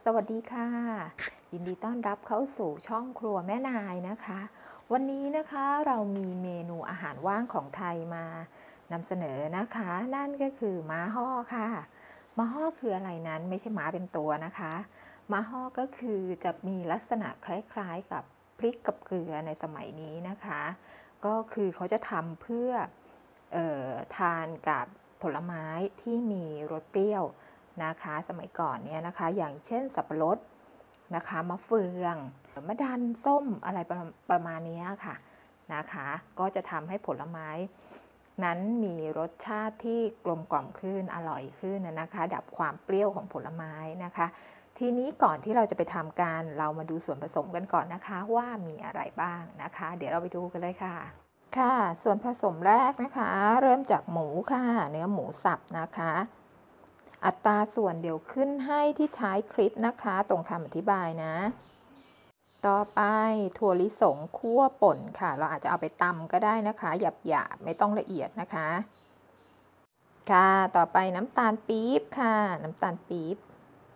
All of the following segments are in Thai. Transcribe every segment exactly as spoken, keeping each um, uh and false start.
สวัสดีค่ะยินดีต้อนรับเข้าสู่ช่องครัวแม่นายนะคะวันนี้นะคะเรามีเมนูอาหารว่างของไทยมานำเสนอนะคะนั่นก็คือม้าฮ่อค่ะม้าฮ่อคืออะไรนั้นไม่ใช่ม้าเป็นตัวนะคะม้าฮ่อก็คือจะมีลักษณะคล้ายๆกับพริกกับเกลือในสมัยนี้นะคะก็คือเขาจะทำเพื่อเอ่อทานกับผลไม้ที่มีรสเปรี้ยวนะคะสมัยก่อนเนี่ยนะคะอย่างเช่นสับปะรดนะคะมะเฟืองมะดันส้มอะไรประประมาณนี้ค่ะนะคะก็จะทำให้ผลไม้นั้นมีรสชาติที่กลมกล่อมขึ้นอร่อยขึ้นนะคะดับความเปรี้ยวของผลไม้นะคะทีนี้ก่อนที่เราจะไปทำการเรามาดูส่วนผสมกันก่อนนะคะว่ามีอะไรบ้างนะคะเดี๋ยวเราไปดูกันเลยค่ะค่ะส่วนผสมแรกนะคะเริ่มจากหมูค่ะเนื้อหมูสับนะคะอัตราส่วนเดี๋ยวขึ้นให้ที่ท้ายคลิปนะคะตรงคำอธิบายนะต่อไปถั่วลิสงคั่วป่นค่ะเราอาจจะเอาไปตำก็ได้นะคะหยาบๆไม่ต้องละเอียดนะคะค่ะต่อไปน้ำตาลปี๊บค่ะน้ำตาลปี๊บ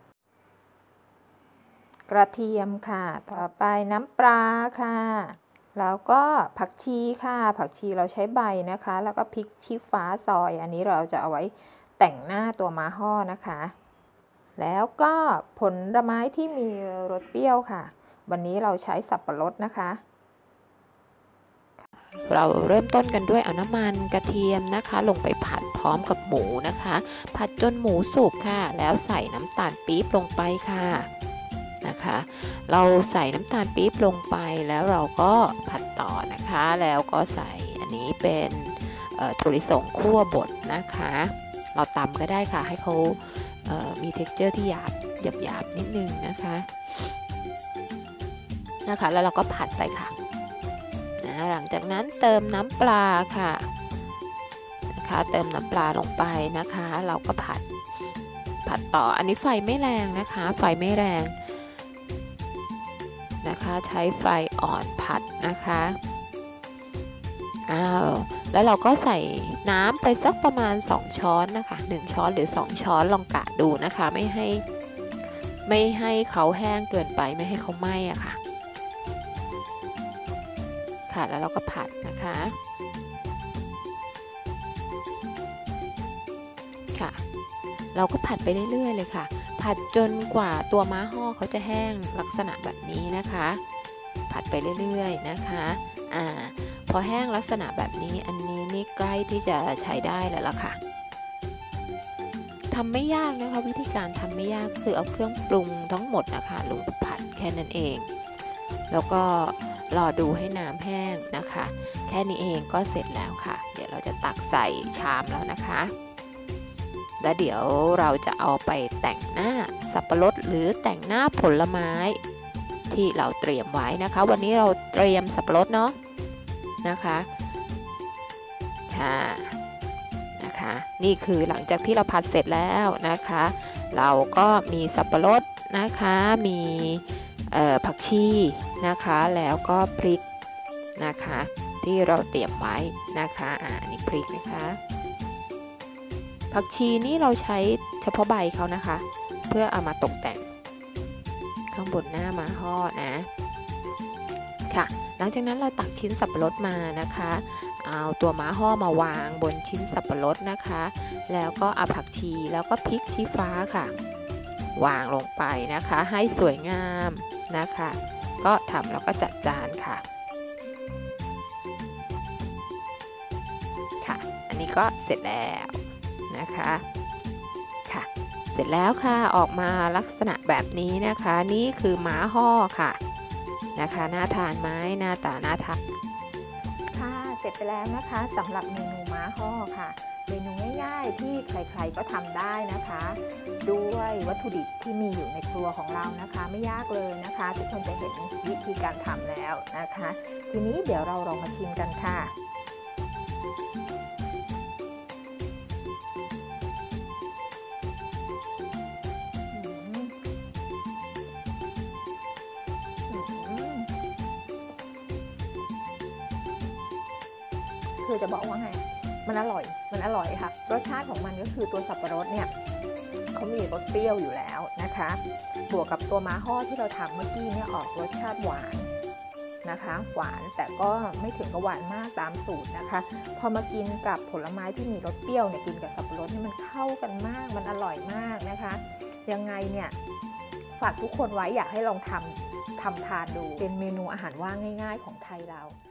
กระเทียมค่ะต่อไปน้ำปลาค่ะแล้วก็ผักชีค่ะผักชีเราใช้ใบนะคะแล้วก็พริกชี้ฟ้าซอยอันนี้เราจะเอาไว้แต่งหน้าตัวม้าฮ่อนะคะแล้วก็ผลไม้ที่มีรสเปรี้ยวค่ะวันนี้เราใช้สับปะรดนะคะเราเริ่มต้นกันด้วยเอาน้ำมันกระเทียมนะคะลงไปผัดพร้อมกับหมูนะคะผัดจนหมูสุกค่ะแล้วใส่น้ำตาลปี๊บลงไปค่ะนะคะเราใส่น้ำตาลปี๊บลงไปแล้วเราก็ผัดต่อนะคะแล้วก็ใส่อันนี้เป็นถั่วลิสงคั่วบดนะคะเราตำก็ได้ค่ะให้เขามี texture ที่หยาบหยาบๆนิดนึงนะคะนะคะแล้วเราก็ผัดไปค่ะนะหลังจากนั้นเติมน้ำปลาค่ะนะคะเติมน้ำปลาลงไปนะคะเราก็ผัดผัดต่ออันนี้ไฟไม่แรงนะคะไฟไม่แรงนะคะใช้ไฟอ่อนผัดนะคะอ้าวแล้วเราก็ใส่น้ำไปสักประมาณสองช้อนนะคะหนึ่งช้อนหรือสองช้อนลองกะดูนะคะไม่ให้ไม่ให้เขาแห้งเกินไปไม่ให้เขาไหม้อะค่ะค่ะแล้วเราก็ผัดนะคะค่ะเราก็ผัดไปเรื่อยๆเลยค่ะผัดจนกว่าตัวม้าฮ่อเขาจะแห้งลักษณะแบบนี้นะคะผัดไปเรื่อยๆนะคะอ่าพอแห้งลักษณะแบบนี้อันนี้นี่ใกล้ที่จะใช้ได้แล้วล่ะค่ะทำไม่ยากนะคะวิธีการทำไม่ยากคือเอาเครื่องปรุงทั้งหมดนะคะลงไปผัดแค่นั้นเองแล้วก็รอดูให้น้ำแห้งนะคะแค่นี้เองก็เสร็จแล้วค่ะเดี๋ยวเราจะตักใส่ชามแล้วนะคะแล้วเดี๋ยวเราจะเอาไปแต่งหน้าสับปะรดหรือแต่งหน้าผลไม้ที่เราเตรียมไว้นะคะวันนี้เราเตรียมสับปะรดเนาะนะคะค่ะนะคะนี่คือหลังจากที่เราผัดเสร็จแล้วนะคะเราก็มีสับปะรดนะคะมีผักชีนะคะแล้วก็พริกนะคะที่เราเตรียมไว้นะคะอ่านี่พริกนะคะผักชีนี่เราใช้เฉพาะใบเขานะคะเพื่อเอามาตกแต่งข้างบนหน้าม้าฮ่อนะค่ะหลังจากนั้นเราตักชิ้นสับปะรดมานะคะเอาตัวม้าฮ่อมาวางบนชิ้นสับปะรดนะคะแล้วก็เอาผักชีแล้วก็พริกชี้ฟ้าค่ะวางลงไปนะคะให้สวยงามนะคะก็ทำแล้วก็จัดจานค่ะค่ะอันนี้ก็เสร็จแล้วนะคะค่ะเสร็จแล้วค่ะออกมาลักษณะแบบนี้นะคะนี่คือม้าฮ่อค่ะนะคะน่าทานไหมหน้าตาน่าทานค่ะเสร็จไปแล้วนะคะสำหรับเมนูม้าฮ่อค่ะเมนูง่ายๆที่ใครๆก็ทำได้นะคะด้วยวัตถุดิบที่มีอยู่ในครัวของเรานะคะไม่ยากเลยนะคะทุกคนจะเห็นวิธีการทำแล้วนะคะทีนี้เดี๋ยวเราลองมาชิมกันค่ะคือจะบอกว่าไงมันอร่อยมันอร่อยค่ะรสชาติของมันก็คือตัวสับปะรดเนี่ยเขามีรสเปรี้ยวอยู่แล้วนะคะนะคะบวกกับตัวม้าห่อที่เราทำเมื่อกี้เนี่ยออกรสชาติหวานนะคะหวานแต่ก็ไม่ถึงกับหวานมากตามสูตรนะคะพอมากินกับผลไม้ที่มีรสเปรี้ยวเนี่ยกินกับสับปะรดนี่มันเข้ากันมากมันอร่อยมากนะคะยังไงเนี่ยฝากทุกคนไว้อยากให้ลองทำทำทานดูเป็นเมนูอาหารว่างง่ายๆของไทยเรา